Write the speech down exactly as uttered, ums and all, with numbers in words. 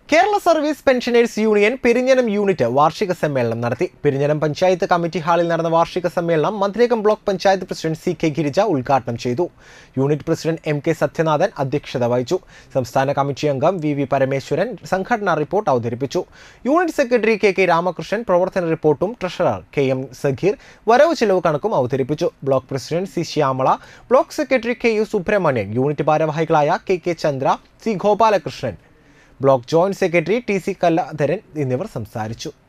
Kerala service pensioners union Perinjanam unit വാർഷിക സമ്മേളനം നടത്തി. പെരിഞ്ഞനം പഞ്ചായത്ത് കമ്മിറ്റി ഹാളിൽ നടന്ന വാർഷിക സമ്മേളനം മന്ത്രികം block panchayat president C K Girija ഉദ്ഘാടനം ചെയ്തു. Unit president M K Sathyanathan അധ്യക്ഷത വഹിച്ചു. സംസ്ഥാന കമ്മിറ്റി അംഗം വി വി പരമേശ്വരൻ സംഘടനാ റിപ്പോർട്ട് അവതരിപ്പിച്ചു. Unit secretary K K Ramakrishnan പ്രവർത്തന റിപ്പോർട്ടും ട്രഷറർ കെ എം സഗീർ വരവ് ചെലവ് കണക്കും അവതരിപ്പിച്ചു. Block president C Shyamala, block secretary K U Subramanian, unit ഭാരവാഹികളായ K K Chandra, C Gopalakrishnan, block joint secretary T C Kalladharan എന്നിവർ സംസാരിച്ചു.